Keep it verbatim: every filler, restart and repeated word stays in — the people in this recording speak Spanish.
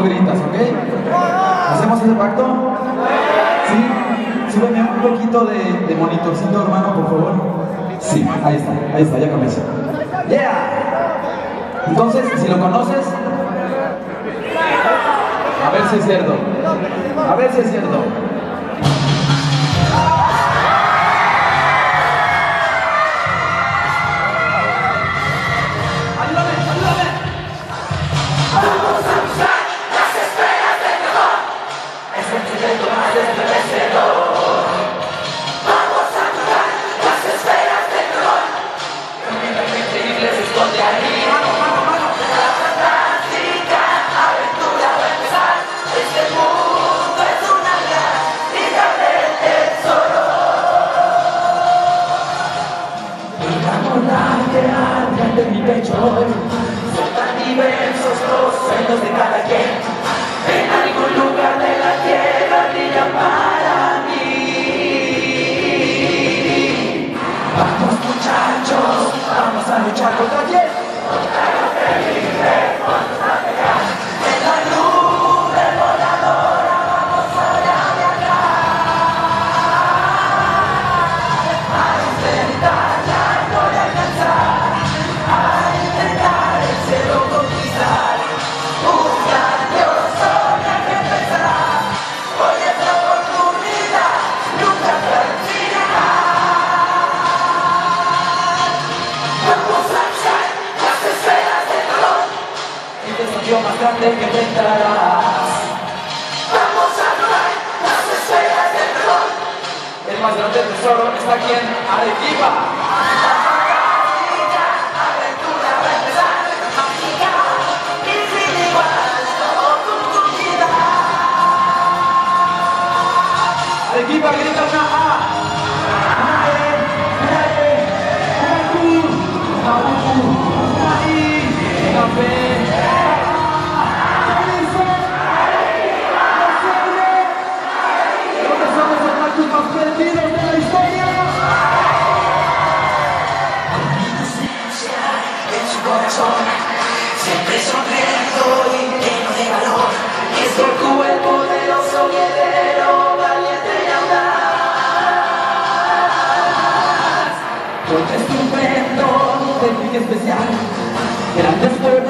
gritas, ¿ok? ¿Hacemos ese pacto? ¿Sí? Súbeme un poquito de, de monitorcito, hermano, por favor. Sí, ahí está, ahí está, ya comienza. ¡Yeah! Entonces, si lo conoces, a ver si es cierto. A ver si es cierto. De mi pecho, son tan diversos los sueños de cada quien. En algún lugar de la tierra brillan para mí. Vamos muchachos, vamos a luchar contra quién. Contra los felices, vamos a pegar. En la nube voladora vamos allá de acá. A intentar la gloria alcanzar. Más grande que enfrentarás. Vamos a robar las esferas del dragón. El más grande tesoro está aquí en Arequipa. Mágica aventura va a empezar. Mágica y sin igual como tu vida. Arequipa grita una A. Una E, una E, una Q, una U, una I, una P. Siempre sonriendo y lleno de valor. Es Goku el poderoso guerrero, valiente y audaz. Con estupendo, técnica especial, grandes fuerzas.